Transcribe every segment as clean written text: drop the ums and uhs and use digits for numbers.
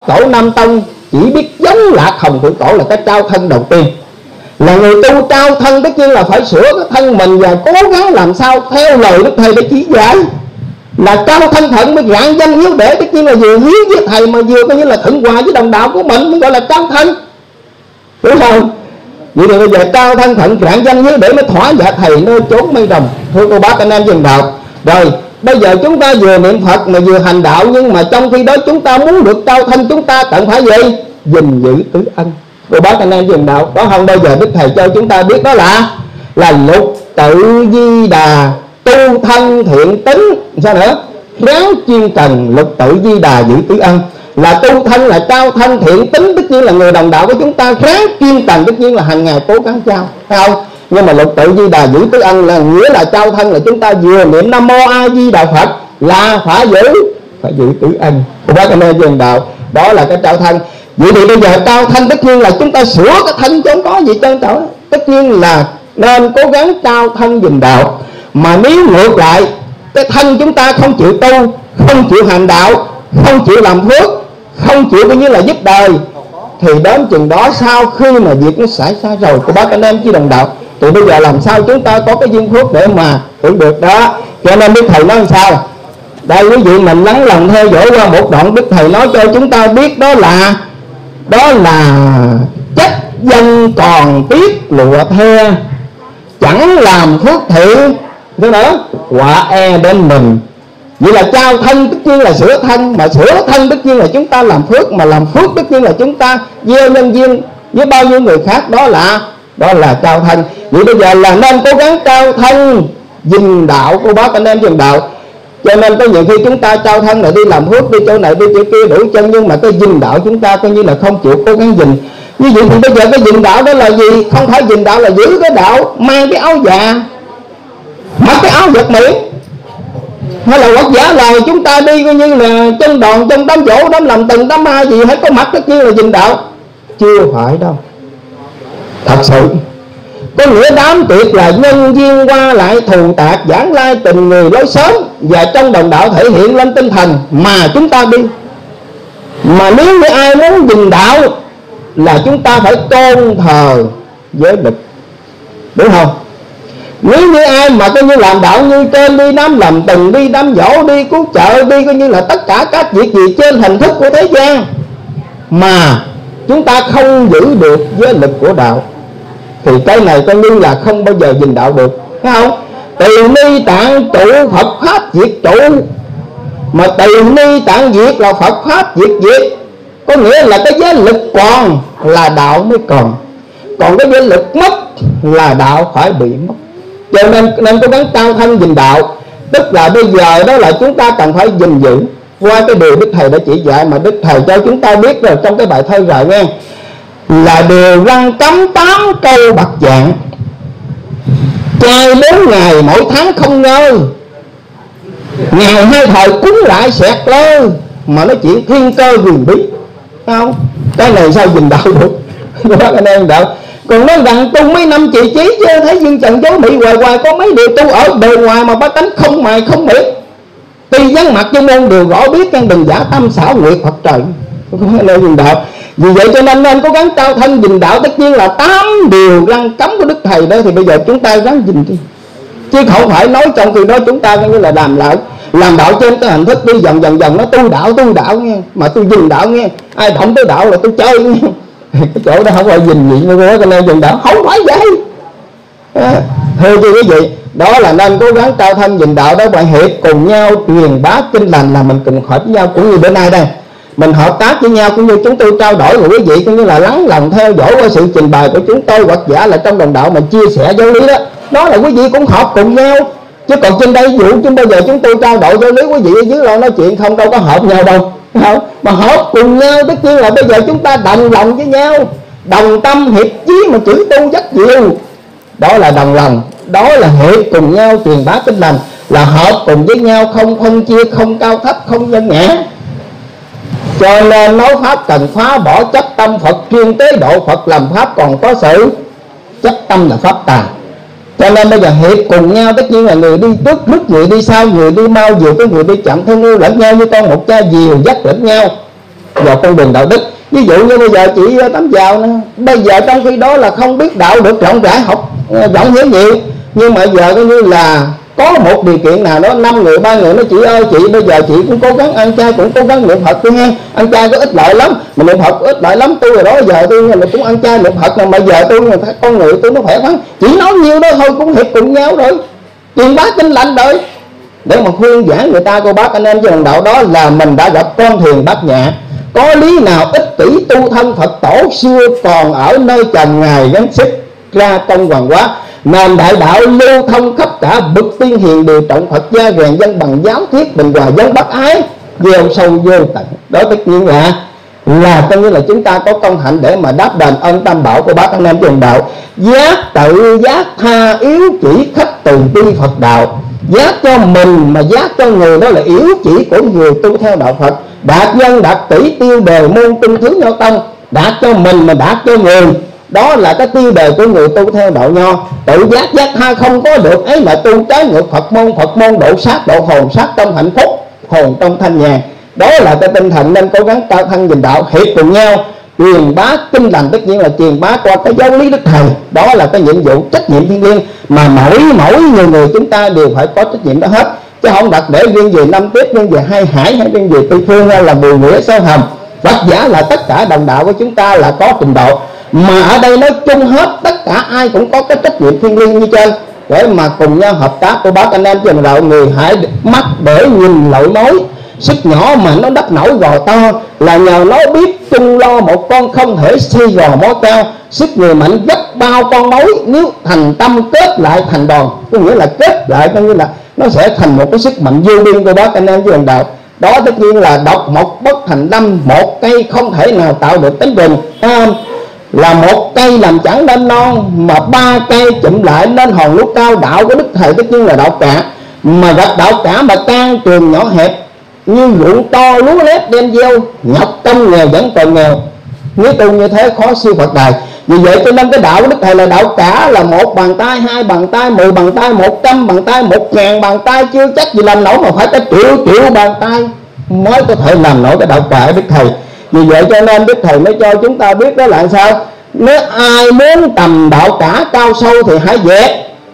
Tổ Nam Tông chỉ biết giống Lạc Hồng Thượng Cổ là cái trao thân đầu tiên. Là người tu trao thân tất nhiên là phải sửa cái thân mình và cố gắng làm sao theo lời Đức Thầy để chỉ dạy. Là trao thân thận mới rạng danh hiếu để, tất nhiên là vừa hiếu với Thầy mà vừa coi như là thuận hòa với đồng đạo của mình mới gọi là trao thân, đúng không? Vậy thì bây giờ trao thân thận rạng danh hiếu để mới thỏa dạ Thầy nơi chốn mây đồng. Thưa cô bác anh em dân đạo, rồi bây giờ chúng ta vừa niệm Phật mà vừa hành đạo, nhưng mà trong khi đó chúng ta muốn được trao thân, chúng ta cần phải gì? Gìn giữ tứ ân. Cô bác anh em dân đạo, có không? Bây giờ Đức Thầy cho chúng ta biết đó là lục tự di đà, tu thân thiện tính. Sao nữa? Khéo chuyên cần, lục tự di đà giữ tứ ân. Là tu thân là trao thân thiện tính, tất nhiên là người đồng đạo của chúng ta khéo chuyên cần, tất nhiên là hàng ngày cố gắng trao, phải không? Nhưng mà lục tự di đà giữ tứ ân là nghĩa là trao thân là chúng ta vừa niệm Nam Mô A Di Đà Phật là phải giữ tứ ân. Cô bác anh em dân đạo, đó là cái trao thân. Vậy thì bây giờ trao thân tất nhiên là chúng ta sửa cái thân chứ không có gì trơn trọi. Tất nhiên là nên cố gắng trao thân gìn đạo. Mà nếu ngược lại cái thân chúng ta không chịu tu, không chịu hành đạo, không chịu làm phước, không chịu coi như là giúp đời, thì đến chừng đó sau khi mà việc nó xảy ra rồi, cô bác anh em chứ đồng đạo, thì bây giờ làm sao chúng ta có cái duyên phước để mà hưởng được đó. Cho nên Đức Thầy nói làm sao đây, quý vị mình lắng lòng theo dõi qua một đoạn Đức Thầy nói cho chúng ta biết, đó là trách dân còn tiếc lụa the, chẳng làm phước thiện thế nữa quả e đến mình. Vậy là trao thân tất nhiên là sửa thân, mà sửa thân tất nhiên là chúng ta làm phước, mà làm phước tất nhiên là chúng ta gieo nhân duyên với bao nhiêu người khác, đó là trao thân. Vậy bây giờ là nên cố gắng trao thân gìn đạo, cô bác anh em gìn đạo. Cho nên có nhiều khi chúng ta trao thân là đi làm phước, đi chỗ này đi chỗ kia đuổi chân, nhưng mà cái gìn đạo chúng ta coi như là không chịu cố gắng gìn. Như vậy thì bây giờ cái gìn đạo đó là gì? Không phải gìn đạo là giữ cái đạo, mang cái áo già, mặc cái áo giật miệng, hay là hoặc giả là chúng ta đi coi như là chân đòn, chân đám dỗ, đám làm từng đám ma gì phải có mặt tất nhiên là gìn đạo. Chưa phải đâu. Thật sự có nghĩa đám tiệc là nhân duyên qua lại, thù tạc giảng lai, tình người lối sớm, và trong đồng đạo thể hiện lên tinh thần mà chúng ta đi. Mà nếu như ai muốn gìn đạo là chúng ta phải tôn thờ giới lực, đúng không? Nếu như ai mà coi như làm đạo như trên, đi đám làm từng, đi đám dỗ, đi cứu trợ, đi coi như là tất cả các việc gì trên hình thức của thế gian, mà chúng ta không giữ được giới lực của đạo, thì cái này coi như là không bao giờ gìn đạo được, phải không? Từ ni tạng trụ Phật pháp diệt trụ, mà từ ni tạng diệt là Phật pháp diệt diệt. Có nghĩa là cái giới lực còn là đạo mới còn cái giới lực mất là đạo phải bị mất. Cho nên cố gắng trao thân gìn đạo. Tức là bây giờ đó là chúng ta cần phải gìn giữ qua cái điều Đức Thầy đã chỉ dạy, mà Đức Thầy cho chúng ta biết rồi trong cái bài thơ rồi nghe, là điều răn cấm 8 câu bạc dạng, trai 4 ngày mỗi tháng không ngơi, ngày 2 thời cúng lại xẹt lơ, mà nói chuyện thiên cơ huyền bí, không? Cái này sao gìn đạo được? Các bác anh em đạo. Còn nói rằng tu mấy năm trì trí chứ thấy dương trần dấu mị hoài hoài, có mấy điều tu ở bề ngoài mà bá tánh không mài không miệt, tuy vắng mặt trong môn đều rõ biết, căn đừng giả tâm xảo nguyệt Phật trời. Không phải gìn đạo. Vì vậy cho nên cố gắng trao thân gìn đạo, tất nhiên là 8 điều răn cấm của Đức Thầy đó, thì bây giờ chúng ta ráng gìn đi, chứ không phải nói trong khi đó chúng ta như là làm đạo trên cái hình thức đi dần nó tu đạo nghe, mà tôi gìn đạo nghe, ai động tới đạo là tôi chơi nghe. Cái chỗ đó không phải gìn gì nữa, cho nên gìn đạo không phải vậy. Thưa quý vị, đó là nên cố gắng trao thân gìn đạo đó, bạn hiệp cùng nhau truyền bá kinh lành, là mình cùng hợp với nhau. Cũng như bữa nay đây mình hợp tác với nhau, cũng như chúng tôi trao đổi với quý vị, cũng như là lắng lòng theo dõi qua sự trình bày của chúng tôi, hoặc giả là trong đồng đạo mình chia sẻ giáo lý đó là quý vị cũng hợp cùng nhau. Chứ còn trên đây vụ chứ bây giờ chúng tôi trao đổi giáo lý, quý vị ở dưới lo nói chuyện không đâu có hợp nhau đâu, không? Mà hợp cùng nhau tất nhiên là bây giờ chúng ta đồng lòng với nhau, đồng tâm hiệp chí mà chữ tu dắt diệu, đó là đồng lòng, đó là hiệp cùng nhau truyền bá kinh lành, là hợp cùng với nhau, không phân chia, không cao thấp, không nhân nhẹ. Cho nên nói pháp cần phá bỏ chấp tâm Phật, chuyên tế độ Phật, làm pháp còn có sự chấp tâm là pháp tà. Cho nên bây giờ hiệp cùng nhau, tất nhiên là người đi trước rước người đi sau, người đi mau dìu cái người đi chậm, thương yêu lẫn nhau như con một cha dìu dắt lẫn nhau. vào con đường đạo đức. Ví dụ như bây giờ chị Tám Vào nè, bây giờ trong khi đó là không biết đạo được rộng rãi, học rộng hiểu nhiều, nhưng mà giờ coi như là có một điều kiện nào đó 5 người 3 người nói chị ơi, chị bây giờ chị cũng cố gắng ăn chay, cũng cố gắng niệm Phật tôi nghe, ăn chay có ích lợi lắm, mà niệm Phật có ích lợi lắm, tôi rồi đó giờ tôi là cũng ăn chay niệm Phật, mà giờ tôi con người tôi nó khỏe khoắn, chỉ nói nhiêu đó thôi cũng hiệp cùng nhau rồi, truyền bá tin lành rồi, để mà khuyên giảng người ta. Cô bác anh em với đồng đạo, đó là mình đã gặp con thuyền Bát Nhã. Có lý nào ích kỷ tu thân Phật tổ xưa còn ở nơi trần ngài gắng sức ra công hoàng hóa, nền đại đạo lưu thông khắp cả bậc tiên hiền đều trọng Phật gia, rèn dân bằng giáo thiết bình hòa dân bác ái gieo sâu vô tận. Đó tất nhiên là coi như là chúng ta có công hạnh để mà đáp đền ơn tam bảo của bác anh em đồng đạo. Giác tự giác tha yếu chỉ khắp từ bi Phật đạo, giác cho mình mà giác cho người, đó là yếu chỉ của người tu theo đạo Phật. Đạt nhân đạt tỷ tiêu đề môn tinh thứ nho tông, đạt cho mình mà đạt cho người, đó là cái tiêu đề của người tu theo đạo nho. Tự giác giác tha không có được, ấy là tu trái ngược Phật môn độ sát độ hồn, sát trong hạnh phúc, hồn trong thanh nhàn. Đó là cái tinh thần nên cố gắng cao thân nhìn đạo, hiệp cùng nhau truyền bá tinh lành, tất nhiên là truyền bá qua cái giáo lý Đức Thầy. Đó là cái nhiệm vụ trách nhiệm thiêng liêng mà mỗi người chúng ta đều phải có trách nhiệm đó hết, chứ không đặt để riêng về Năm Tiếp, riêng về Hai Hải hay riêng về Tây Phương hay là Bùi Nghĩa Sao Hầm. Bất giả là tất cả đồng đạo của chúng ta là có trình độ, mà ở đây nói chung hết tất cả ai cũng có cái trách nhiệm thiêng liêng như trên, để mà cùng nhau hợp tác. Của bác anh em đồng đạo, người hãy mắt để nhìn lội mối. Sức nhỏ mà nó đắp nổi gò to, là nhờ nó biết chung lo một con không thể xây gò mó cao. Sức người mạnh gấp bao con mối, nếu thành tâm kết lại thành đòn, có nghĩa là kết lại coi như là nó sẽ thành một cái sức mạnh vô biên của bác anh em với đồng đạo. Đó tất nhiên là độc một bất thành lâm, một cây không thể nào tạo được cánh rừng. Là một cây làm chẳng nên non, mà 3 cây chụm lại nên hòn núi cao. Đạo của Đức Thầy tất nhiên là đạo cả, mà gặp đạo cả mà can trường nhỏ hẹp, như ruộng to lúa lép đem gieo, nhọc công nghèo vẫn còn nghèo. Nếu tu như thế khó siêu Phật đài. Vì vậy cho nên cái đạo của Đức Thầy là đạo cả, là 1 bàn tay, 2 bàn tay, 10 bàn tay, 100 bàn tay, 1000 bàn tay, chưa chắc gì làm nổi, mà phải tới triệu bàn tay mới có thể làm nổi cái đạo cả của Đức Thầy. Vì vậy cho nên Đức Thầy mới cho chúng ta biết đó là sao. Nếu ai muốn tầm đạo cả cao sâu thì hãy dẹp.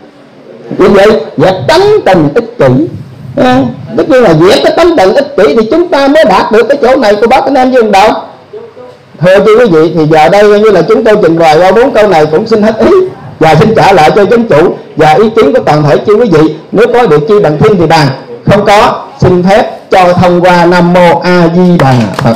Vì vậy dẹp tánh tình ích kỷ. Tất nhiên là dẹp cái tánh tình ích kỷ thì chúng ta mới đạt được cái chỗ này của bác anh em với đồng đạo. Thưa quý vị, thì giờ đây như là chúng tôi trình bày qua 4 câu này cũng xin hết ý, và xin trả lại cho chính chủ và ý kiến của toàn thể chư quý vị. Nếu có được chi bằng thiên thì bàn, không có xin phép cho thông qua. Nam Mô A Di Đà Phật.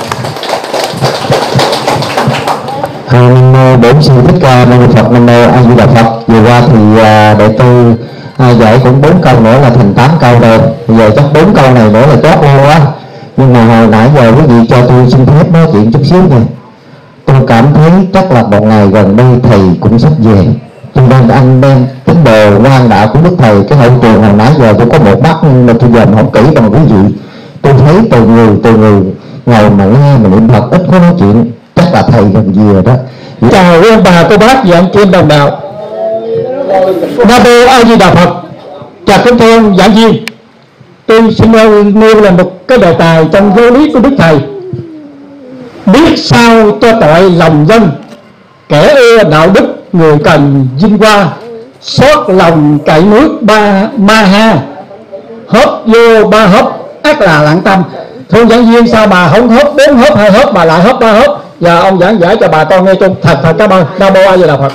Nam Mô Bổn Sư Thích Ca Mâu Ni Phật. Nam Mô A Di Đà Phật. Vừa qua thì đệ tư giải cũng 4 câu nữa là thành 8 câu rồi. Bây giờ chắc 4 câu này nữa là chót luôn quá. Nhưng mà hồi nãy giờ quý vị cho tôi xin phép nói chuyện chút xíu nha. Tôi cảm thấy chắc là một ngày gần đây thầy cũng sắp về, cho nên anh đem tín đồ ngoan đạo của Đức Thầy. Cái hậu trường hồi nãy giờ tôi có một mắt mà tôi giờ học kỹ bằng quý vị, tôi thấy từ người ngồi mà nghe mà niệm Phật ít có nói chuyện, chắc là thầy gần về đó. Chào quý ông bà cô bác và anh chị em đồng đạo. Nam Mô A Di Đà Phật. Chào kính thưa ông giảng viên. Tôi xin nêu là một cái đề tài trong giáo lý của Đức Thầy. Biết sao cho tội lòng dân, kẻ ưa đạo đức người cần vinh hoa, xót lòng cậy nước ma ha, hớp vô 3 hớp ác là lặng tâm. Thưa giảng viên, sao bà không hớp 4 hớp 2 hớp bà lại hớp 3 hớp? Và ông giảng giải cho bà con nghe chung. Thật cảm ơn. Nam Mô A Di Đà Phật.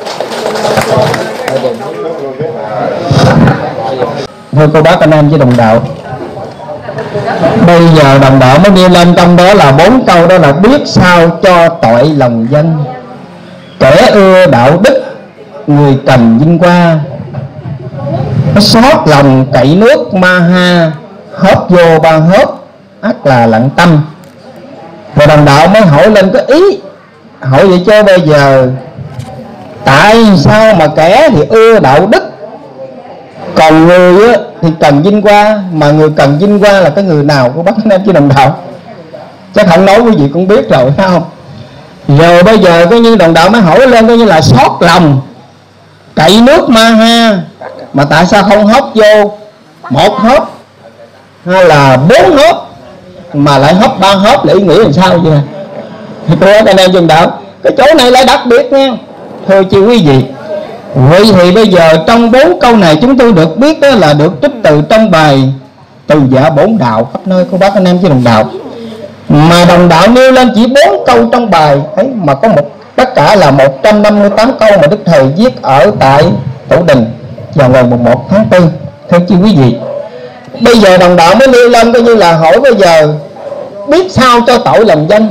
Thưa cô bác anh em với đồng đạo, bây giờ đồng đạo mới nêu lên trong đó là 4 câu, đó là biết sao cho tội lòng dân, kẻ ưa đạo đức người cần vinh hoa, xót lòng cậy nước ma ha, hớp vô 3 hớp ắt là lặng tâm. Rồi đồng đạo mới hỏi lên cái ý, hỏi vậy chứ bây giờ tại sao mà kẻ thì ưa đạo đức, còn người á, thì cần vinh hoa, mà người cần vinh hoa là cái người nào của bác anh em chứ đồng đạo? Chắc không nói quý vị cũng biết rồi phải không? Rồi bây giờ coi như đồng đạo mới hỏi lên coi như là xót lòng cậy nước ma ha, mà tại sao không hớp vô 1 hớp hay là 4 hớp? mà lại hấp ba hấp là ý nghĩa làm sao vậy nè. Cô bác anh em trong đạo, cái chỗ này lại đặc biệt nha. Thưa chị quý vị, vậy thì bây giờ trong 4 câu này chúng tôi được biết đó là được trích từ trong bài Từ Dạ Bổn Đạo khắp nơi cô bác anh em chứ đồng đạo. Mà đồng đạo nêu lên chỉ 4 câu trong bài ấy mà có tất cả là 158 câu mà Đức Thầy viết ở tại Tổ Đình vào ngày 1 tháng 4. Thưa chị quý vị, bây giờ đồng đạo mới nêu lên coi như là hỏi bây giờ biết sao cho tội lòng danh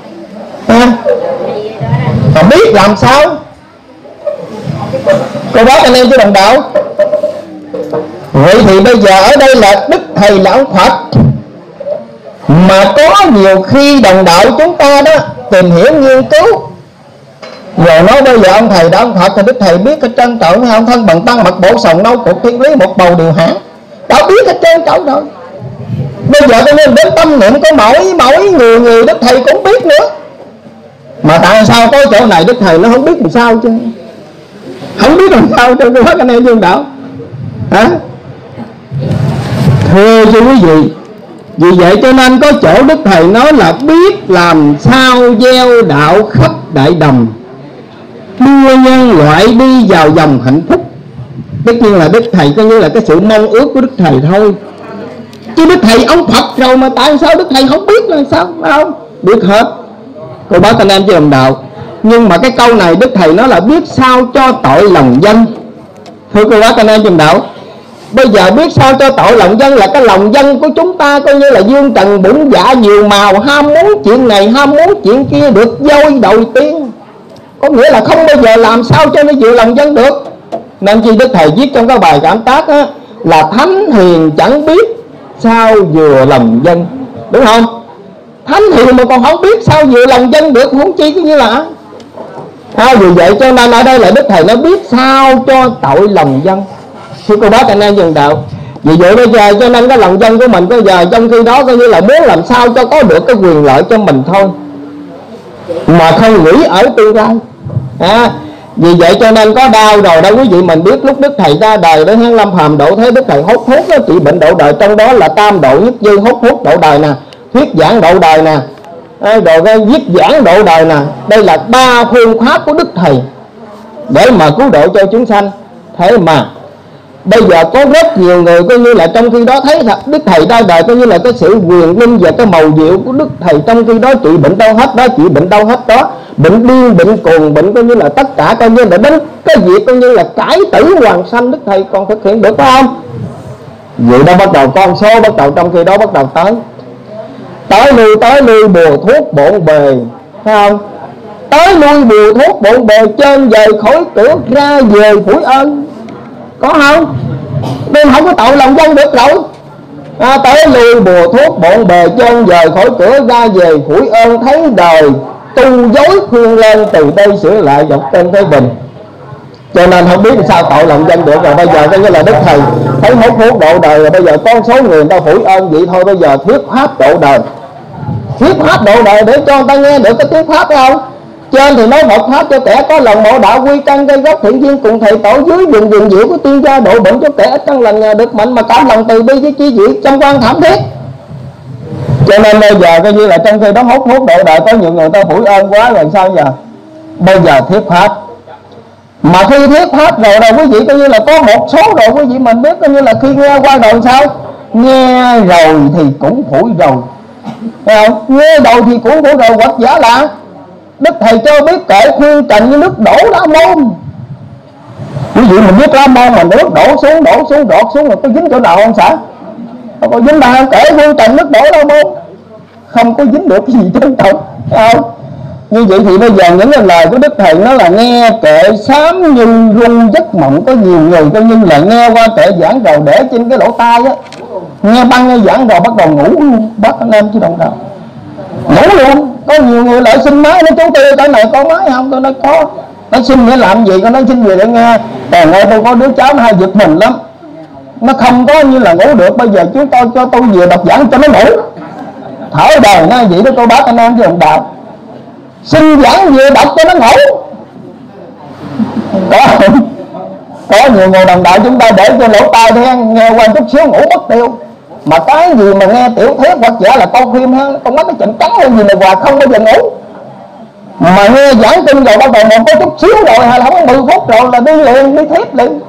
mà biết làm sao. Cô bác anh em chứ đồng đạo, vậy thì bây giờ ở đây là Đức Thầy là ông Phật, mà có nhiều khi đồng đạo chúng ta đó tìm hiểu nghiên cứu rồi nói bây giờ ông thầy đã ông Phật thì Đức Thầy biết cái trân trọng hay ông thân bằng tăng mặt bộ sòng nâu cục thiên lý một bầu điều hãn đã biết cái trân trọng rồi. Bây giờ tôi nên đến tâm niệm có mỗi người Đức Thầy cũng biết nữa, mà tại sao có chỗ này Đức Thầy nó không biết làm sao chứ, không biết làm sao cho các anh em dương đạo hả? Thưa chú quý vị, vì vậy cho nên có chỗ Đức Thầy nói là biết làm sao gieo đạo khắp đại đồng, đưa nhân loại đi vào dòng hạnh phúc. Tất nhiên là Đức Thầy coi như là cái sự mong ước của Đức Thầy thôi, chứ Đức Thầy ông Phật rồi mà tại sao Đức Thầy không biết là sao? Không biết hết cô bác anh em chứ đồng đạo. Nhưng mà cái câu này Đức Thầy nói là biết sao cho tội lòng dân. Thưa cô bác anh em chứ đồng đạo, bây giờ biết sao cho tội lòng dân là cái lòng dân của chúng ta coi như là dương trần bụng dạ nhiều màu, ham muốn chuyện này ham muốn chuyện kia được dôi đầu tiên, có nghĩa là không bao giờ làm sao cho nó vừa lòng dân được. Nên chi Đức Thầy viết trong cái bài Cảm Tác á, là thánh hiền chẳng biết sao vừa lòng dân, đúng không? Thánh hiền mà còn không biết sao vừa lòng dân được, huống chi cái như là vì vậy cho nên ở đây là Đức Thầy nó biết sao cho tội lòng dân. Thưa cô bác anh em dân đạo, vì vậy bây giờ cho nên cái lòng dân của mình bây giờ trong khi đó coi như là muốn làm sao cho có được cái quyền lợi cho mình thôi, mà không nghĩ ở tương lai. Vì vậy cho nên có đau rồi đâu quý vị. Mình biết lúc Đức Thầy ra đời để Hán Lâm Phàm độ thế, Đức Thầy hốt thuốc đó, trị bệnh độ đời, trong đó là tam độ nhất dư, hốt thuốc độ đời nè, thuyết giảng độ đời nè, rồi cái viết giảng độ đời nè. Đây là 3 phương pháp của Đức Thầy để mà cứu độ cho chúng sanh. Thế mà bây giờ có rất nhiều người coi như là trong khi đó thấy Đức Thầy ra đời coi như là cái sự quyền linh và cái màu diệu của Đức Thầy, trong khi đó trị bệnh đâu hết đó, trị bệnh đâu hết đó, bệnh điên, bệnh cuồng, bệnh coi như là tất cả coi như là đến cái việc coi như là cải tử hoàn sanh Đức Thầy còn thực hiện được, phải không? Vậy đó bắt đầu con số bắt đầu trong khi đó bắt đầu tới lui bùa thuốc bộn bề, phải không? Tới lui bùa thuốc bộn bề, trên dời khỏi cửa ra về phủi ơn, có không? Nên không có tội lòng dân được rồi. Tới lui bùa thuốc bộn bề, chân dời khỏi cửa ra về phủi ơn, thấy đời tu dối khuyên lên, từ đây sửa lại dọc tên Thái Bình. Cho nên không biết sao tội lòng dân được rồi. Bây giờ coi như là Đức Thầy thấy hốt thuốc độ đời rồi, bây giờ con số người ta phủi ơn vậy thôi. Bây giờ thuyết pháp độ đời, thuyết pháp độ đời để cho người ta nghe được cái thuyết pháp, phải không? Trên thì nói Phật pháp cho kẻ có lòng mộ đạo, quy căn gây gốc thiện duyên cùng thầy tổ, dưới đường vườn diệu của tiên gia, độ bệnh cho kẻ ít căn lành nhờ được mạnh, mà cảm lòng từ bi với chi vị trong quan thảm thiết. Cho nên bây giờ coi như là trong khi đó hốt thuốc độ đời, có nhiều người ta phủi ơn quá rồi sao giờ? Bây giờ thuyết pháp, mà khi thuyết pháp rồi quý vị coi như là có một số rồi quý vị mình biết coi như là khi nghe qua rồi sao? Nghe rồi thì cũng phủi rồi, phải không? Nghe rồi thì cũng phủi rồi, hoặc giả là Đức Thầy cho biết kệ khuyên trần như nước đổ lá môn. Quý vị mình biết lá môn mà nước đổ xuống đọt xuống, rồi có dính chỗ nào không xã? Không có dính đâu. Kệ khuyên trần nước đổ lá môn, không có dính được cái gì trên đầu, không? Như vậy thì bây giờ những cái lời của Đức Thầy nó là nghe kệ sám như rung giấc mộng. Có nhiều người coi như là nghe qua kệ giảng rồi để trên cái lỗ tai á, nghe băng nghe giảng rồi bắt đầu ngủ luôn, bác anh em chứ đồng đạo, ngủ luôn. Có nhiều người lại xin máy, nó chú tư cái này có máy không? Tôi nói có. Nó xin để làm gì? Con nói xin về để nghe. Còn nghe tôi có đứa cháu nó hay giật mình lắm, nó không có như là ngủ được. Bây giờ chú tôi cho tôi về đọc giảng cho nó ngủ, thở đời nó vậy đó cô bác anh em chứ đồng đạo. Xin giảng về đọc cho nó ngủ. Có nhiều người đồng đạo chúng ta để cho lỗ tai đen, nghe qua chút xíu ngủ mất tiêu. Mà cái gì mà nghe tiểu thuyết hoặc giả là coi phim ha, con mắt nó chậm trắng lên gì mà hoài không bao giờ ngủ. Mà nghe giảng kinh rồi bắt đầu một có chút xíu rồi hay là không 10 phút rồi là đi liền, đi thiếp liền.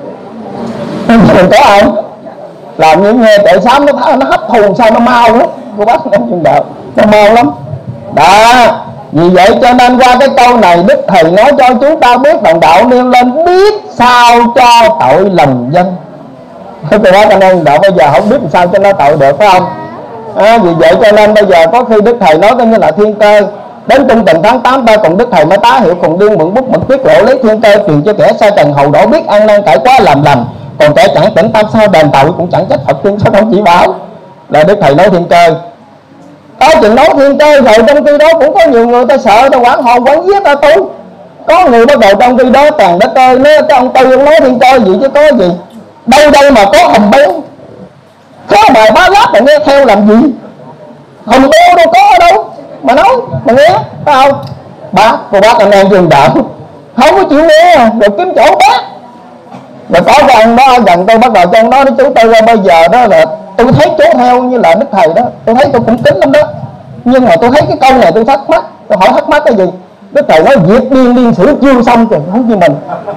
Đừng có không? Làm như nghe trời sáng nó hấp thù sao nó mau lắm. Cô bác em chừng đạo nó mau lắm. Đó, vì vậy cho nên qua cái câu này Đức Thầy nói cho chúng ta biết đồng đạo nêu lên biết sao cho tội lòng dân. Thế tôi nói cho nên đạo bây giờ không biết làm sao cho nó tội được, phải không? Vì vậy cho nên bây giờ có khi Đức Thầy nói coi như là thiên cơ đến trung tuần tháng 8 ta cùng Đức Thầy mới tá hiệu cùng đương mượn bút mực tiết lộ lấy thiên cơ truyền cho kẻ sai trần hầu đổ biết ăn năn cải quá làm lành, còn kẻ chẳng tỉnh tâm sao đền tội cũng chẳng trách Phật tiên sao không chỉ bảo. Là Đức Thầy nói thiên cơ. Có chừng nói thiên cơ rồi trong khi đó cũng có nhiều người ta sợ, ta quảng hồn quảng giết ta tu. Có người bắt đầu trong khi đó tàn đất ơi, nói cái ông Tư ông nói thiên cơ gì chứ có gì. Đâu đâu mà có hồng béo. Có bài bá láp mà nghe theo làm gì. Hồng béo đâu có ở đâu mà nói mà nghe, phải không? Cô bác anh em trường đạo không có chịu nghe rồi kiếm chỗ bác. Rồi có cái ông đó gần tôi bắt đầu trong đó chú Tư ra bây giờ đó là tôi thấy chú theo như là Đức Thầy đó, tôi thấy tôi cũng kính lắm đó. Nhưng mà tôi thấy cái câu này tôi thắc mắc, tôi hỏi thắc mắc cái gì? Đức Thầy nói việc điên xử chưa xong rồi không như mình.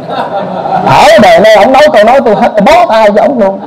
Ở đời này ông nói câu nói tôi hết bó tay cho ông luôn.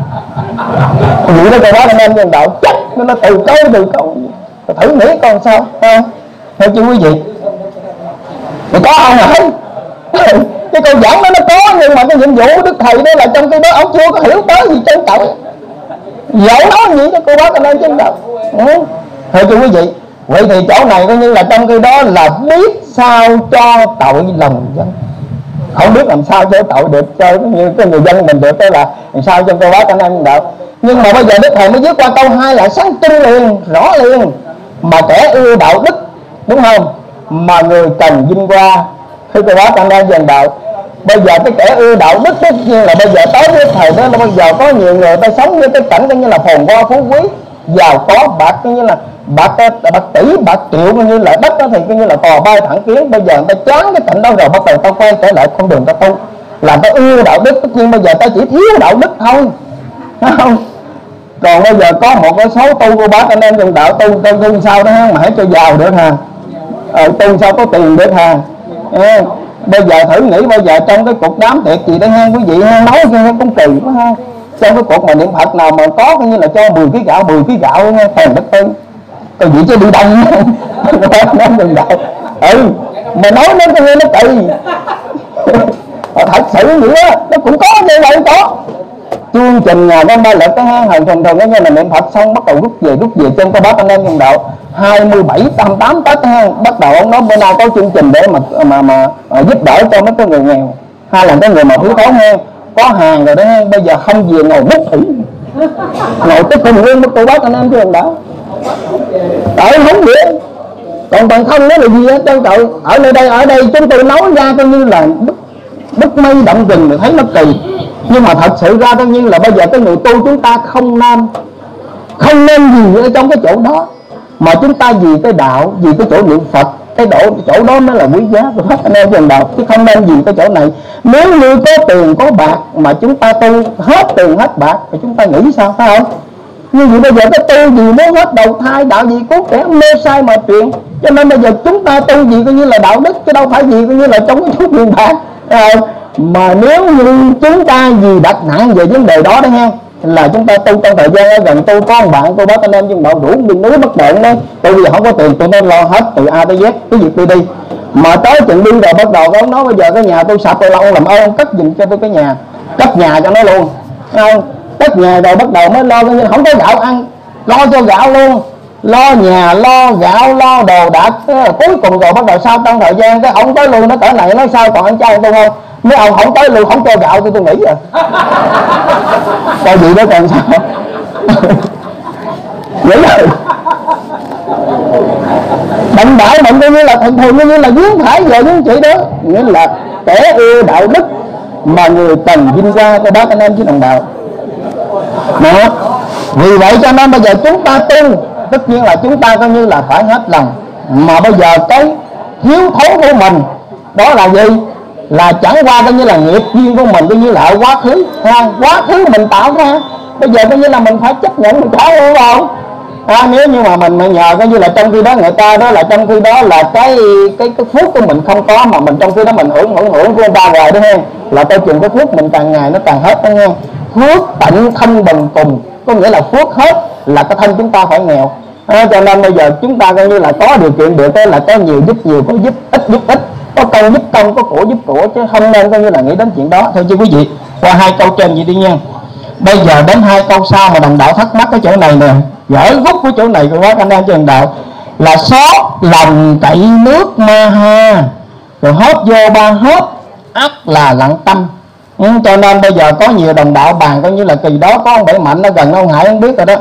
Vậy đó câu đó anh em trường đạo chắc nó từ câu thử nghĩ con sao ha? Theo chưa quý vị? Thì có ông hả? Cái câu giảng đó nó có, nhưng mà cái nhiệm vụ của Đức Thầy đó là trong cái đó ông chưa có hiểu tới gì trân trọng. Dẫu nói gì đó cô bác anh em trân trọng. Theo chưa quý vị? Vậy thì chỗ này coi như là trong cái đó là biết sao cho tội lòng dân. Không biết làm sao cho tội được cho như cái người dân mình được, đó là làm sao cho cô bác anh em được. Nhưng mà bây giờ Đức Thầy mới viết qua câu 2 là sáng trưng liền, rõ liền. Mà kẻ ưa đạo đức, đúng không? Mà người cần vinh qua. Khi cô bác anh em dần đạo. Bây giờ cái kẻ ưa đạo đức tất nhiên là bây giờ tới với Thầy đó là bây giờ có nhiều người ta sống với cái cảnh coi như là phồn hoa phú quý, giàu có, bạc coi như là bạc tỷ, bạc triệu coi như là đất đó thì coi như là cò bay thẳng kiến. Bây giờ người ta chán cái cảnh đó rồi bắt đầu ta quay trở lại con đường ta tu, là ta ưa đạo đức. Tất nhiên bây giờ ta chỉ thiếu đạo đức thôi, phải không? Còn bây giờ có một cái số tu của bác anh em trong đạo tu sao đó mà hãy cho giàu được ha, tu sao có tiền được ha. Bây giờ thử nghĩ bây giờ trong cái cuộc đám tiệc gì đó ha quý vị ha, nói cho cũng kỳ quá ha. Trong cái cuộc mà niệm Phật nào mà có coi như là cho 10 kg gạo ha, thèm đất tư cái gì chứ đi đông nó đừng đạo. Mà nói nó nghe nó kỳ. Thật sự vậy á, nó cũng có như vậy có. Chương trình ngày hôm nay là cái hang thường thường cái như là niệm Phật xong bắt đầu rút về trên các bác anh em trong đạo 27-28 Tết ha, bắt đầu ông nói bữa nay có chương trình để mà giúp đỡ cho mấy cái người nghèo hay là cái người mà thiếu thốn ha, có hàng rồi đó ha. Bây giờ không về ngồi bút thử ngồi tới cùng nguyên với cô bác anh em trong đạo tại không vậy. Còn không nói là gì hết trơn trời. Ở đây chúng tôi nói ra coi như là bức mây động rừng thì thấy nó kỳ, nhưng mà thật sự ra coi như là bây giờ cái người tu chúng ta không nên gì ở trong cái chỗ đó, mà chúng ta vì cái đạo, vì cái chỗ niệm Phật, cái chỗ đó mới là quý giá của hết anh em dần đạo, chứ không nên vì cái chỗ này. Nếu như có tiền có bạc mà chúng ta tu hết tiền hết bạc thì chúng ta nghĩ sao, phải không? Như vậy bây giờ cái tu gì muốn hết đầu thai, đạo gì cứu kẻ mê sai mà chuyện. Cho nên bây giờ chúng ta tu gì coi như là đạo đức, chứ đâu phải gì coi như là trong cái chút tiền bạc. Mà nếu như chúng ta vì đặt nặng về vấn đề đó đó ha, là chúng ta tu trong thời gian gần tu có một bạn cô bác anh em nhưng đạo rủ đi núi bất động đó, tôi bây giờ không có tiền tôi nên lo hết từ A tới Z cái việc tôi đi. Mà tới chừng đi rồi bắt đầu ông nói bây giờ cái nhà tôi sập rồi, ông làm ơn cất giùm cho tôi cái nhà, cất nhà cho nó luôn, không? Cất nhà rồi bắt đầu mới lo, không có gạo ăn, lo cho gạo luôn, lo nhà, lo gạo, lo đồ đạc. Cuối cùng rồi bắt đầu sau trong thời gian cái ông tới luôn, nó cỡ này nói sao còn anh trai tôi không? Mấy ông không tới luôn, không cho gạo tôi nghĩ rồi coi gì đó còn sao nghĩ rồi bệnh bạo bệnh coi như là thường thường như là dướng phải về những chị đó, nghĩa là kẻ yêu đạo đức mà người cần vinh qua cho bác anh em chứ đồng đạo đó. Vì vậy cho nên bây giờ chúng ta tu tất nhiên là chúng ta coi như là phải hết lòng. Mà bây giờ cái thiếu thốn của mình đó là gì? Là chẳng qua coi như là nghiệp duyên của mình, coi như là quá khứ ha. Quá khứ mình tạo ra Bây giờ coi như là mình phải chấp nhận mình trả, đúng không? Nếu như mà mình nhờ coi như là trong khi đó người ta đó là trong khi đó là cái phước của mình không có, mà mình trong khi đó mình hưởng của người ta rồi đó ha, là coi chừng cái phước mình càng ngày nó càng hết đó nha. Phước tận thân bần cùng, có nghĩa là phước hết là cái thân chúng ta phải nghèo. Cho nên bây giờ chúng ta coi như là có điều kiện được là có nhiều giúp nhiều, có giúp ít, có công giúp công, có của giúp của, chứ không nên coi như là nghĩ đến chuyện đó thôi chứ quý vị. Qua hai câu trên gì đi nha. Bây giờ đến hai câu sau mà đồng đạo thắc mắc cái chỗ này nè, gỡ gút của chỗ này của bác anh em cho đồng đạo là xót lòng cậy nước ma ha, rồi hớp vô ba hớp ắt là lặng tâm. Cho nên bây giờ có nhiều đồng đạo bàn coi như là kỳ đó có ông Bảy Mạnh nó gần ông Hải không biết rồi đó,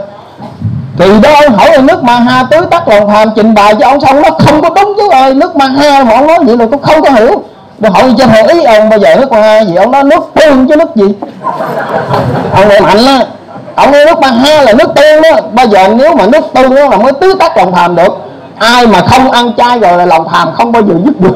kỳ đó ông hỏi nước ma ha tưới tắt lòng tham trình bày cho ông xong nó không có đúng chứ ơi, nước ma ha mà ông nói vậy là tôi không có hiểu. Rồi hỏi cho hỏi ý ông bây giờ nước ma ha gì, ông nói nước tương chứ nước gì. Ông Bảy Mạnh á, ông nói nước ma ha là nước tương đó. Bây giờ nếu mà nước tương đó là mới tưới tắt lòng tham được. Ai mà không ăn chay rồi là lòng tham không bao giờ dứt được.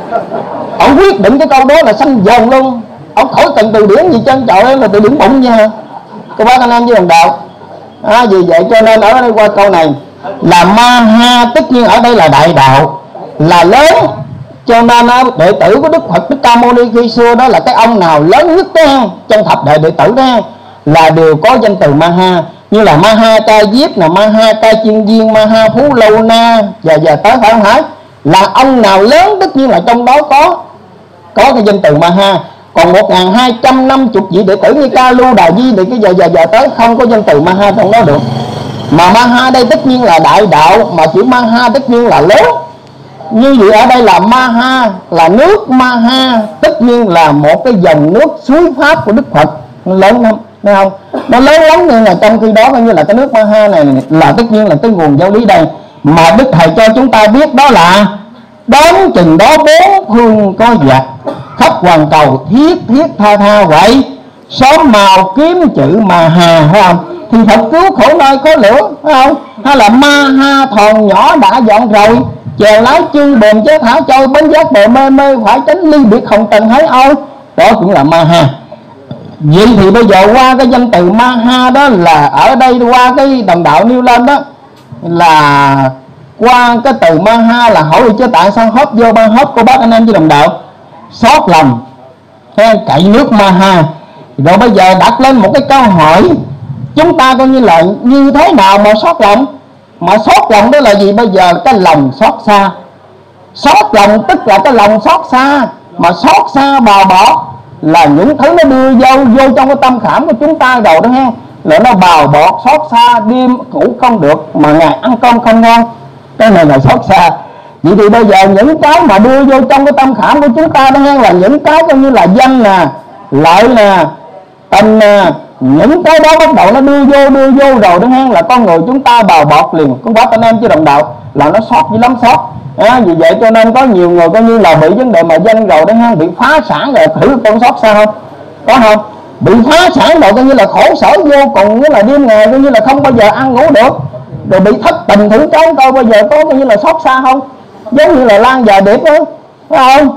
Ông quyết định cái câu đó là xanh dần luôn. Ông khỏi cần từ điển gì chân, trời ơi là từ điển bụng nha các bác anh em với đồng đạo. Vì vậy cho nên ở đây qua câu này là ma ha, tất nhiên ở đây là đại đạo là lớn. Cho nên đệ tử của Đức Phật Thích Ca Mâu Ni khi xưa đó là cái ông nào lớn nhất đó, trong thập đại đệ tử đó là đều có danh từ ma ha, như là ma ha ca diếp, là ma ha ca chiên viên, ma ha phú lâu na và tới phải không hả, là ông nào lớn tất nhiên là trong đó có cái danh từ ma ha. Còn 1250 vị đệ tử như Ca Lu Đà Di thì cái giờ tới không có danh từ ma ha trong đó được. Mà ma ha đây tất nhiên là đại đạo, mà chữ ma ha tất nhiên là lớn. Như vậy ở đây là ma ha là nước ma ha, tất nhiên là một cái dòng nước suối pháp của Đức Phật, nó lớn lắm, thấy không? Nó lớn lắm, nhưng là trong khi đó coi như là cái nước ma ha này là tất nhiên là cái nguồn giáo lý đây mà Đức Thầy cho chúng ta biết, đó là đón chừng đó bốn phương có vật, khắp hoàn cầu thiết tha vậy, xóm màu kiếm chữ ma ha, phải không? Thì Phật cứu khổ nơi có lửa, phải không? Hay là ma ha thòn nhỏ đã dọn rồi, chèo lái chư bồn chế thả trôi, bến giác bờ mê phải tránh ly biệt hồng trần hỡi ôi, đó cũng là ma ha. Vậy thì bây giờ qua cái danh từ ma ha đó là ở đây qua cái đồng đạo nêu lên đó là qua cái từ ma ha là hỏi chứ tại sao hớp vô ba hớp của bác anh em với đồng đạo xót lòng cậy nước ma ha. Rồi bây giờ đặt lên một cái câu hỏi, chúng ta coi như là như thế nào mà xót lòng? Mà xót lòng đó là gì? Bây giờ cái lòng xót xa, xót lòng tức là cái lòng xót xa, mà xót xa bào bọt là những thứ nó đưa vô trong cái tâm khảm của chúng ta rồi đó ha, là nó bào bọt xót xa, đêm ngủ không được mà ngày ăn cơm không ngon, cái này là xót xa. Vậy thì bây giờ những cái mà đưa vô trong cái tâm khảm của chúng ta đó ha, là những cái coi như là danh nè, lợi nè, tình nè, những cái đó bắt đầu nó đưa vô rồi đó ha, là con người chúng ta bào bọt liền. Con bác anh em chứ đồng đạo là nó sót dữ lắm, sót. Vì vậy cho nên có nhiều người coi như là bị vấn đề mà danh rồi đó ha, bị phá sản rồi, thử con sót xa không? Có không? Bị phá sản rồi coi như là khổ sở vô cùng, như là đêm ngày coi như là không bao giờ ăn ngủ được, rồi bị thất tình thử tráng coi bây giờ có coi như là sót xa không? Giống như là Lan và Điệp đó, phải không?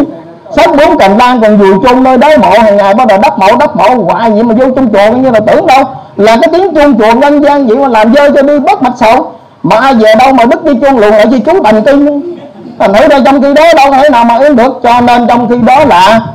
Sống bốn cành lan còn vùi chôn nơi đáy mộ, hàng ngày bắt đầu đắp mộ hoài vậy mà vô trong chùa coi như là tưởng đâu là cái tiếng chuông chùa nhân gian vậy mà làm dơ cho đi bất mạch sầu, mà ai về đâu mà đức đi chuông luồn lại chi chú thành kinh, thành thử ra trong khi đó đâu thể nào mà yên được. Cho nên trong khi đó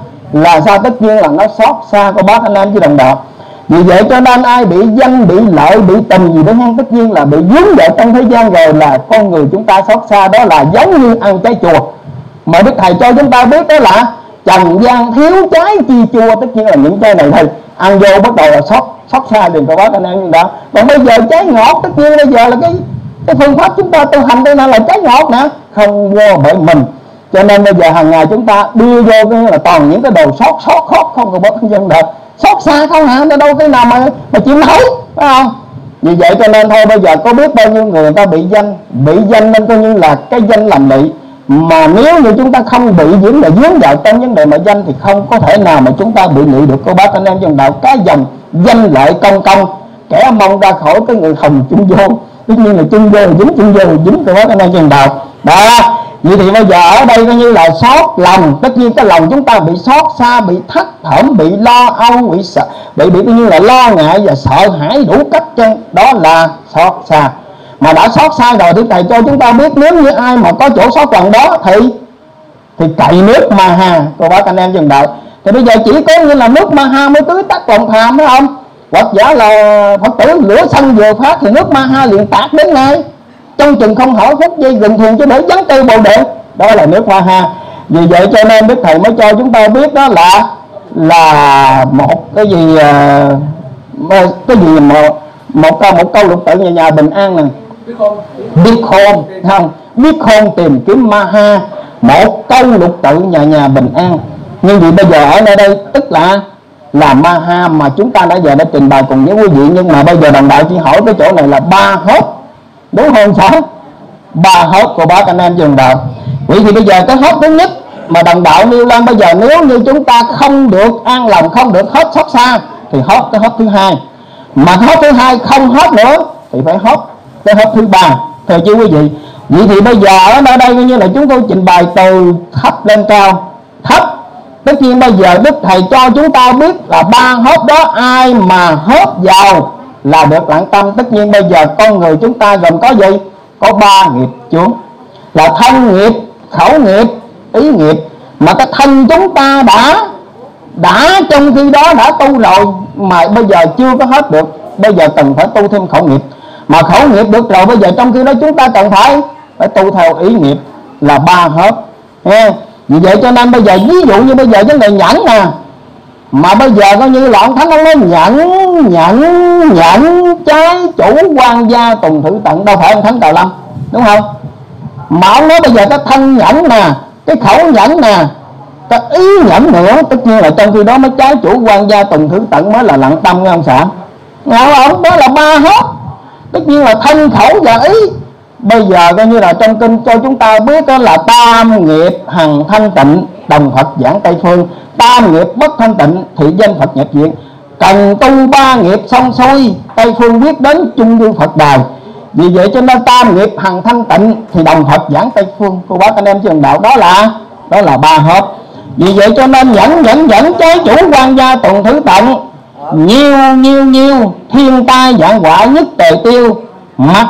là sao? Tất nhiên là nó xót xa của bác anh em với đồng đạo. Vì vậy cho nên ai bị danh, bị lợi, bị tình gì đó ha, tất nhiên là bị vướng vào trong thế gian rồi là con người chúng ta xót xa. Đó là giống như ăn trái chùa mà Đức Thầy cho chúng ta biết, đó là trần gian thiếu trái chi chua, tất nhiên là những trái này thôi ăn vô bắt đầu là xót xa liền của bác anh em đó. Còn bây giờ trái ngọt, tất nhiên bây giờ là cái phương pháp chúng ta tu hành đây là trái ngọt nè, không vô bởi mình. Cho nên bây giờ hàng ngày chúng ta đưa vô là toàn những cái đồ xót không của bác anh dân được, xót xa không hả, nó đâu cái nào mà chịu nổi, phải không? Vì vậy cho nên thôi bây giờ có biết bao nhiêu người ta bị danh nên coi như là cái danh làm lị. Mà nếu như chúng ta không bị vướng vào trong vấn đề mà danh thì không có thể nào mà chúng ta bị lụy được cô bác anh em trong đạo. Cái dòng danh lợi công kẻ mong ra khỏi cái người hồng chung vô, tất nhiên là chung vô dính cô bác anh em trong đạo đó. Vậy thì bây giờ ở đây coi như là xót lòng. Tất nhiên cái lòng chúng ta bị xót xa, bị thất thởm, bị lo âu, bị sợ, bị coi như là lo ngại và sợ hãi đủ cách chân. Đó là xót xa. Mà đã xót xa rồi thì Thầy cho chúng ta biết, nếu như ai mà có chỗ xót lòng đó thì cậy nước Ma Ha. Cô bác anh em dừng đợi. Thì bây giờ chỉ có như là nước Ma Ha mới tưới tắt lòng tham, phải không? Hoặc giả là Phật tử lửa xanh vừa phát thì nước Ma Ha liền tạt đến ngay, trong chừng không hỏi phút giây gần thường cho để dán cây bồ đề. Đó là nước Ma Ha. Vì vậy cho nên Đức Thầy mới cho chúng ta biết đó là một cái gì mà một câu lục tự nhà bình an nè, biết khôn không, biết khôn tìm kiếm Ma Ha, một câu lục tự nhà bình an. Nhưng vì bây giờ ở nơi đây tức là Ma Ha mà chúng ta đã trình bày cùng với quý vị, nhưng mà bây giờ đồng đạo chỉ hỏi cái chỗ này là ba hốt, đúng không sao? Ba hốt của bác anh em dừng đạo. Vậy thì bây giờ cái hốt thứ nhất mà đồng đạo nêu lên, bây giờ nếu như chúng ta không được an lòng, không được hết xót xa thì hốt cái hốt thứ hai, mà hốt thứ hai không hết nữa thì phải hốt cái hốt thứ ba, theo chứ quý vị. Vậy thì bây giờ ở đây coi như là chúng tôi trình bày từ thấp lên cao. Thấp, tất nhiên bây giờ Đức Thầy cho chúng ta biết là ba hốt đó, ai mà hốt vào là được lặng tâm. Tất nhiên bây giờ con người chúng ta gồm có gì? Có ba nghiệp chướng, là thân nghiệp, khẩu nghiệp, ý nghiệp. Mà cái thân chúng ta đã trong khi đó đã tu rồi, mà bây giờ chưa có hết được, bây giờ cần phải tu thêm khẩu nghiệp. Mà khẩu nghiệp được rồi, bây giờ trong khi đó chúng ta cần phải tu theo ý nghiệp, là ba hốt. Vì vậy cho nên bây giờ ví dụ như bây giờ vấn đề nhẫn nè, mà bây giờ coi như là ông Thánh ông nói nhẫn trái chủ quan gia tùng thử tận, đâu phải ông Thánh Cào Lâm, đúng không? Mà ông nói bây giờ cái thân nhẫn nè, cái khẩu nhẫn nè, cái ý nhẫn nữa, tất nhiên là trong khi đó mới trái chủ quan gia tùng thử tận mới là lặng tâm, nghe ông xã? Nghe không? Đó là ba hết. Tất nhiên là thân khẩu và ý. Bây giờ coi như là trong kinh cho chúng ta biết đó là tam nghiệp hằng thanh tịnh, đồng Phật giảng Tây Phương. Tam nghiệp bất thanh tịnh thì danh Phật nhập viện. Cần tu ba nghiệp xong xuôi, Tây Phương biết đến chung du Phật đài. Vì vậy cho nên tam nghiệp hằng thanh tịnh thì đồng Phật giảng Tây Phương. Cô bác anh em trường đạo đó là ba hết. Vì vậy cho nên nhẫn trái chủ quan gia tuần thứ tận, nhiều thiên tai vạn quả nhất tề tiêu, mặt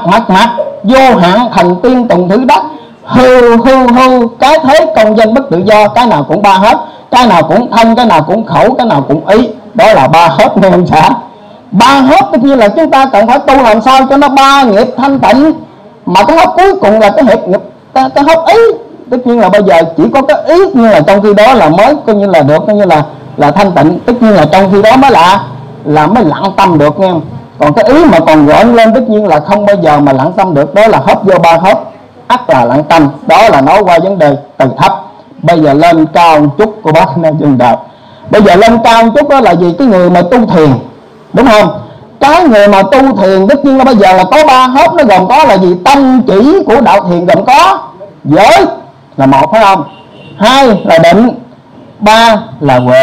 vô hạn thành tiên tùng thứ đất, hư cái thế công danh bất tự do. Cái nào cũng ba hết, cái nào cũng thân, cái nào cũng khẩu, cái nào cũng ý. Đó là ba hết nghe ông xã. Ba hết tất nhiên là chúng ta cần phải tu làm sao cho nó ba nghiệp thanh tịnh. Mà cái hốt cuối cùng là cái hiệp nghiệp, cái hốt ý. Tất nhiên là bây giờ chỉ có cái ý, nhưng là trong khi đó là mới coi như là được, coi như là thanh tịnh. Tất nhiên là trong khi đó mới mới lặng tâm được nghe. Còn cái ý mà còn gọn lên tất nhiên là không bao giờ mà lặng tâm được. Đó là hốt vô ba hốt, ắt là lặng tâm. Đó là nói qua vấn đề từ thấp. Bây giờ lên cao một chút của bác nên dừng đạo. Bây giờ lên cao một chút đó là gì? Cái người mà tu thiền, đúng không? Cái người mà tu thiền tất nhiên là bây giờ là có ba hốt. Nó gồm có là gì? Tâm chỉ của đạo thiền gồm có giới là một, phải không? Hai là định, ba là huệ.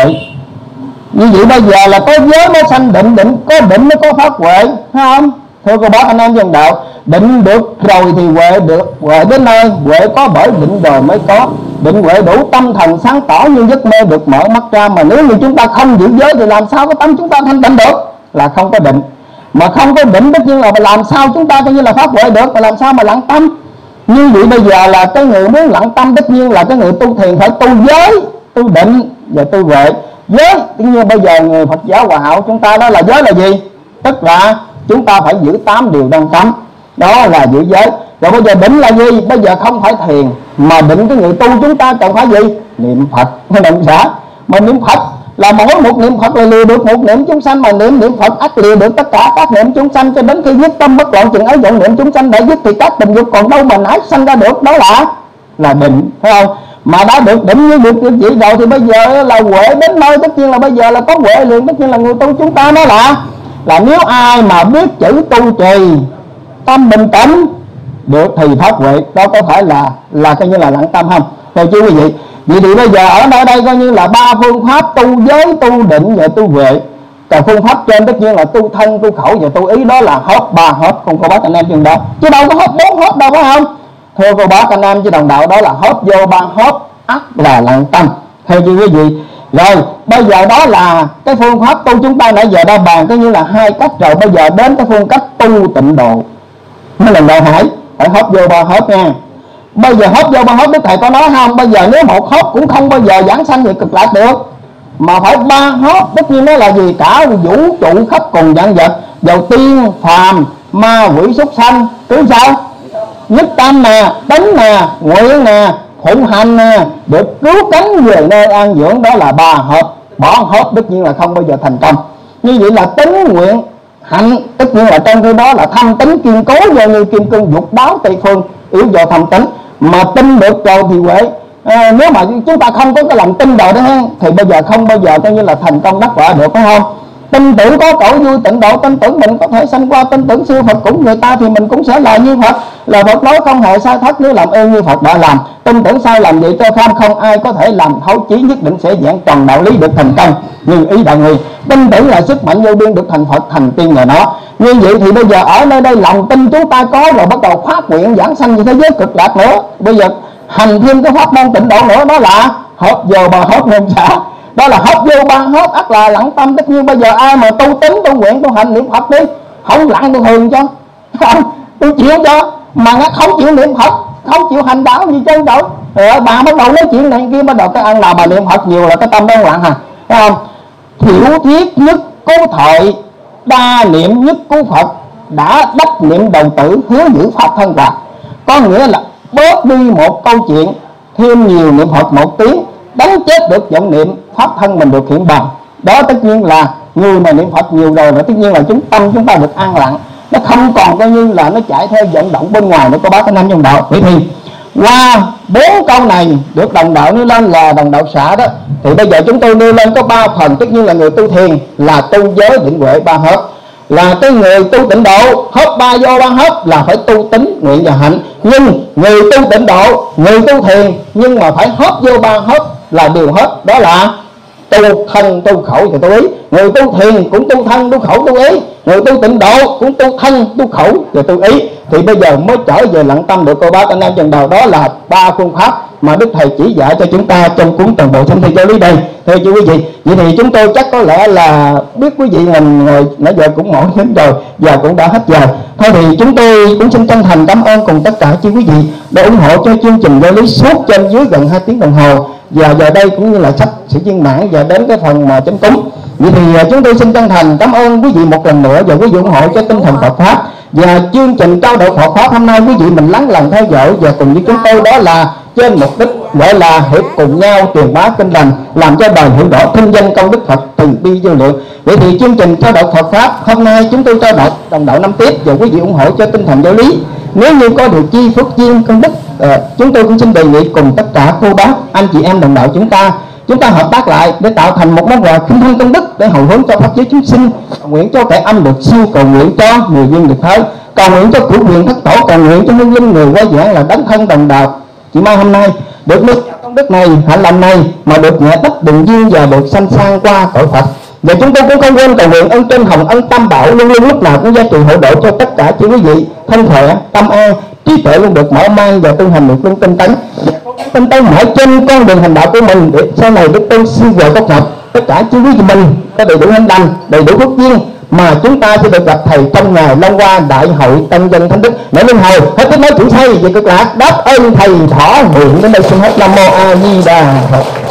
Như vậy bây giờ là có giới mới sanh định, có định mới có phát huệ, phải không? Thưa cô bác anh em dân đạo, định được rồi thì huệ được, huệ đến nơi. Huệ có bởi định rồi mới có. Định huệ đủ tâm thần sáng tỏ như giấc mơ được mở mắt ra. Mà nếu như chúng ta không giữ giới thì làm sao cái tâm chúng ta thanh tịnh được? Là không có định. Mà không có định tất nhiên là làm sao chúng ta coi như là phát huệ được, mà làm sao mà lặng tâm? Như vậy bây giờ là cái người muốn lặng tâm tất nhiên là cái người tu thiền phải tu giới, tu định và tu huệ. Giới, tất nhiên bây giờ người Phật giáo Hòa Hảo chúng ta đó là giới là gì? Tức là chúng ta phải giữ 8 điều đang cấm. Đó là giữ giới. Rồi bây giờ định là gì? Bây giờ không phải thiền, mà định cái người tu chúng ta cần phải gì? Niệm Phật. Niệm xã. Mà niệm Phật là mỗi một niệm Phật là lừa được một niệm chúng sanh. Mà niệm Phật ắt lừa được tất cả các niệm chúng sanh, cho đến khi dứt tâm bất loạn chừng ấy vọng niệm chúng sanh đã dứt thì các tình dục còn đâu mà nãy sanh ra được. Đó là định, phải không? Mà đã được định như được vậy rồi thì bây giờ là huệ đến nơi. Tất nhiên là bây giờ là có huệ liền. Tất nhiên là người tu chúng ta nói là nếu ai mà biết chữ tu trì, tâm bình tĩnh được thì phát huệ. Đó có phải là coi như là lặng tâm không? Thôi chứ quý vị. Vậy thì bây giờ ở đây coi như là ba phương pháp tu giới, tu định và tu huệ. Còn phương pháp trên tất nhiên là tu thân, tu khẩu và tu ý. Đó là hốt ba hốt. Không có bác anh em chừng đó, chứ đâu có hốt 4 hốt đâu, phải không? Thưa cô bác anh em chứ đồng đạo, đó là hớp vô ba hớp ắt là lặng tâm, hay chưa quý vị? Rồi bây giờ đó là cái phương pháp tu chúng ta nãy giờ đã bàn coi như là 2 cách rồi. Bây giờ đến cái phương cách tu tịnh độ, nó là đòi hỏi phải hớp vô ba hớp nha. Bây giờ hớp vô ba hớp Đức Thầy có nói không? Bây giờ nếu một hớp cũng không bao giờ giảng sanh về cực lạc được, mà phải 3 hớp. Tất nhiên nó là gì? Cả vũ trụ khắp cùng vạn vật, dầu tiên phàm ma quỷ súc sanh, cứ sao nhất tâm nè, tánh nè, nguyện nè, phụng hành nè, được cứu cánh về nơi an dưỡng. Đó là 3 hớp. Bỏ hớp tất nhiên là không bao giờ thành công. Như vậy là tính nguyện hạnh, tất nhiên là trong cái đó là thâm tính kiên cố, do như kim cương dục báo tây phương, yếu do thâm tính. Mà tin được rồi thì huệ. Nếu mà chúng ta không có cái lòng tin rồi đó thì bây giờ không bao giờ coi như là thành công đắc quả được, phải không? Tin tưởng có cõi vui tịnh độ, tin tưởng mình có thể sanh qua, tin tưởng siêu Phật cũng người ta thì mình cũng sẽ là như Phật. Là Phật nói không hề sai thất, nếu làm ơn như Phật đã làm. Tin tưởng sai làm vậy cho tham, không ai có thể làm thấu chí, nhất định sẽ giảng tròn đạo lý được thành công như ý đạo người. Tin tưởng là sức mạnh vô biên được thành Phật thành tiên là nó. Như vậy thì bây giờ ở nơi đây lòng tin chúng ta có rồi, bắt đầu phát nguyện giảng sanh về thế giới cực lạc nữa. Bây giờ hành thêm cái pháp môn tịnh độ nữa, đó là hớp vô ba hớp nên xã. Đó là hớp vô ba hớp ắt là lặng tâm. Tất nhiên bây giờ ai mà tu tính, tu nguyện, tu hành niệm Phật đi, không lặng tôi thường cho không, tôi chịu cho. Mà nó không chịu niệm Phật, không chịu hành đạo gì chân đâu, rồi bà bắt đầu nói chuyện này kia, bắt đầu cái ăn nào bà niệm Phật nhiều là cái tâm đang lặng hả, phải không? Thiểu thiết nhất cứu thoại, đa niệm nhất cứu Phật, đã đắc niệm đầu tử, hứa giữ pháp thân hoạt. Có nghĩa là bớt đi một câu chuyện, thêm nhiều niệm Phật một tiếng, đánh chết được vọng niệm, pháp thân mình được hiện bằng. Đó tất nhiên là người mà niệm Phật nhiều rồi, tất nhiên là tâm chúng ta được an lặng, nó không còn coi như là nó chạy theo vận động bên ngoài nữa. Có bác anh em trong đạo. Vậy thì qua 4 câu này được đồng đạo nêu lên là đồng đạo xã đó, thì bây giờ chúng tôi nêu lên có 3 phần. Tất nhiên là người tu thiền là tu giới định huệ 3 hớp, là cái người tu tịnh độ hớp 3 vô 3 hớp là phải tu tính nguyện và hạnh. Nhưng người tu tịnh độ, người tu thiền nhưng mà phải hớp vô 3 hớp là điều hớp, đó là tu thân tu khẩu và tu ý. Người tu thiền cũng tu thân tu khẩu tu ý, người tu tịnh độ cũng tu thân tu khẩu và tu ý. Thì bây giờ mới trở về lặng tâm được cô bác anh em trên đầu. Đó là 3 phương pháp mà Đức Thầy chỉ dạy cho chúng ta trong cuốn Toàn Bộ Sanh Thi Giáo Lý đây. Thưa chú quý vị, vậy thì chúng tôi chắc có lẽ là biết quý vị mình ngồi nãy giờ cũng mỏi đến rồi, giờ cũng đã hết giờ. Thôi thì chúng tôi cũng xin chân thành cảm ơn cùng tất cả chú quý vị đã ủng hộ cho chương trình giáo lý suốt trên dưới gần 2 tiếng đồng hồ. Và giờ đây cũng như là sắp sự viên mãn và đến cái phần mà chánh cúng. Vậy thì chúng tôi xin chân thành cảm ơn quý vị một lần nữa và quý vị ủng hộ cho tinh thần Phật pháp. Và chương trình trao đổi Phật pháp hôm nay quý vị mình lắng lòng theo dõi và cùng với chúng tôi, đó là trên mục đích gọi là hiệp cùng nhau truyền bá kinh lành, làm cho đời hiểu rõ kinh danh công đức Phật từ bi vô lượng. Vậy thì chương trình trao đổi Phật pháp hôm nay chúng tôi trao đổi đồng đạo 5 tiếp và quý vị ủng hộ cho tinh thần giáo lý. Nếu như có được chi phước duyên công đức, chúng tôi cũng xin đề nghị cùng tất cả cô bác anh chị em đồng đạo chúng ta hợp tác lại để tạo thành một món quà khinh thân công đức để hồi hướng cho pháp giới chúng sinh. Cầu nguyện cho kẻ âm được siêu, cầu nguyện cho người duyên được thế, cầu nguyện cho cửu quyền thất tổ, cầu nguyện cho hương linh người qua giảng là đấng thân đồng đạo. Chị Mai hôm nay được nước công đức này, hạnh lành này mà được nhẹ đất đường duyên và được sanh sang qua cõi Phật. Và chúng tôi cũng không quên cầu nguyện ân trên hồng ân tam bảo luôn luôn lúc nào cũng gia trì hộ độ cho tất cả quý vị thân khỏe, tâm an, trí tuệ luôn được mở mang và tu hành được luôn tinh tấn mãi trên con đường hành đạo của mình để sau này đức tôi siêu về tốt nhập tất cả quý vị mình có đầy đủ hạnh lành, đầy đủ phước duyên mà chúng ta sẽ được gặp thầy trong ngày Long Hoa Đại Hội Tân Dân Thánh Đức. Để linh hồn hết thích nói chuyện hay về cực lạc, đáp ơn thầy thỏa nguyện đến đây xin hết. Nam Mô A Di Đà Phật.